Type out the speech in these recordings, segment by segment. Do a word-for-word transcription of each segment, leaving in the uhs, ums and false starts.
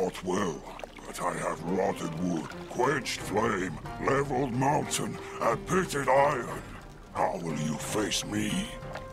fought well, but I have rotted wood, quenched flame, leveled mountain, and pitted iron. How will you face me?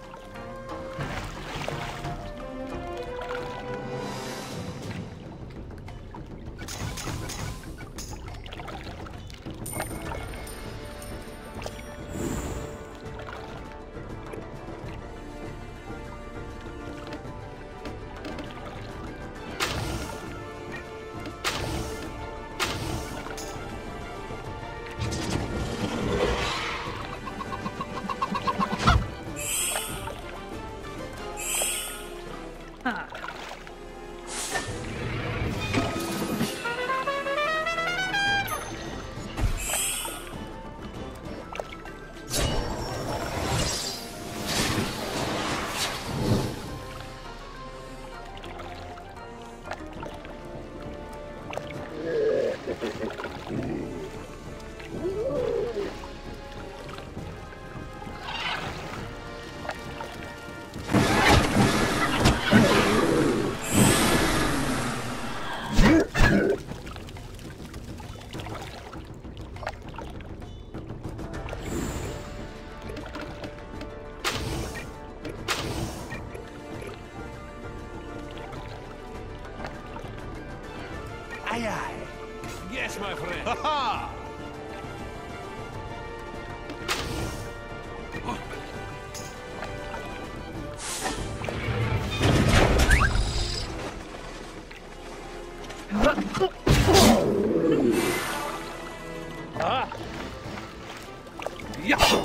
Aye, aye. Yes, my friend. Ha ha! Ah! Yeah!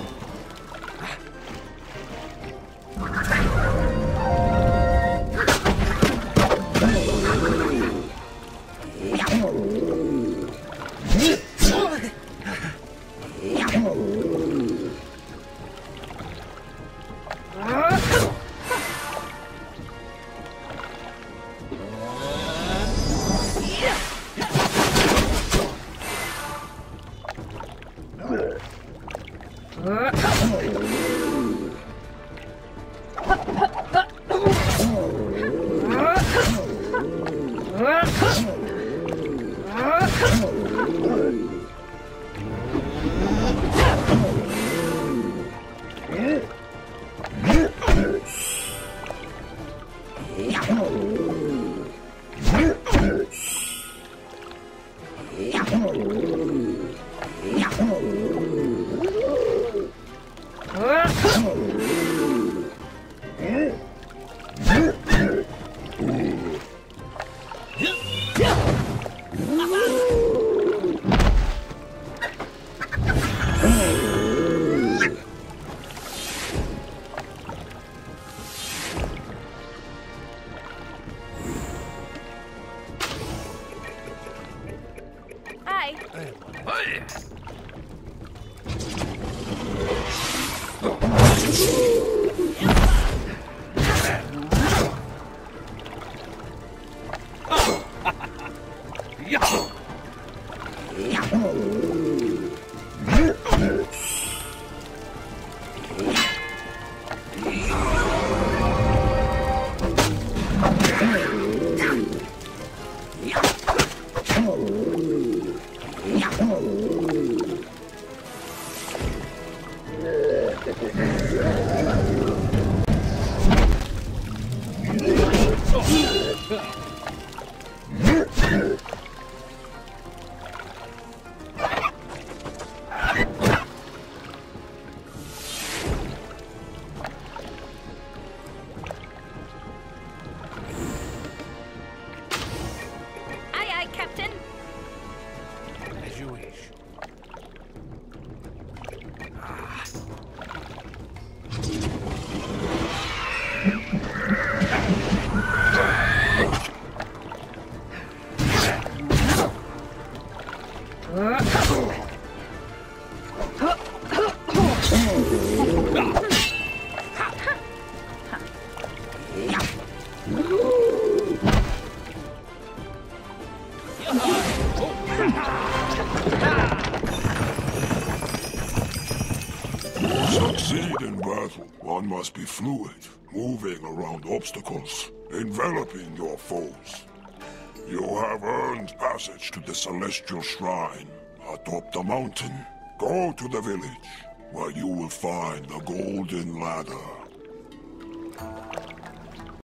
One must be fluid, moving around obstacles, enveloping your foes. You have earned passage to the Celestial Shrine atop the mountain. Go to the village, where you will find the Golden Ladder.